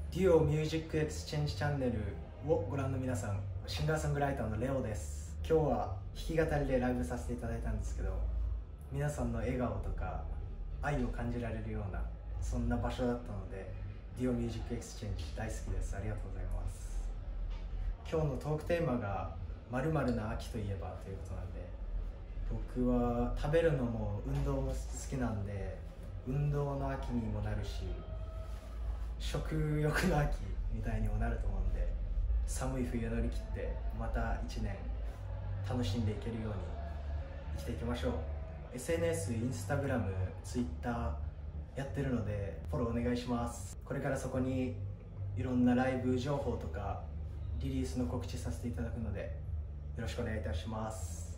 DUO ミュージックエクスチェンジチャンネルをご覧の皆さん、シンガーソングライターのレオです。今日は弾き語りでライブさせていただいたんですけど、皆さんの笑顔とか愛を感じられるようなそんな場所だったので、 DUO ミュージックエクスチェンジ大好きです。ありがとうございます。今日のトークテーマが〇〇な秋といえばということなんで、僕は食べるのも運動も好きなんで、運動の秋にもなるし食欲の秋みたいにもなると思うんで、寒い冬乗り切ってまた1年楽しんでいけるように生きていきましょう。 SNS、インスタグラム、ツイッターやってるのでフォローお願いします。これからそこにいろんなライブ情報とかリリースの告知させていただくのでよろしくお願いいたします。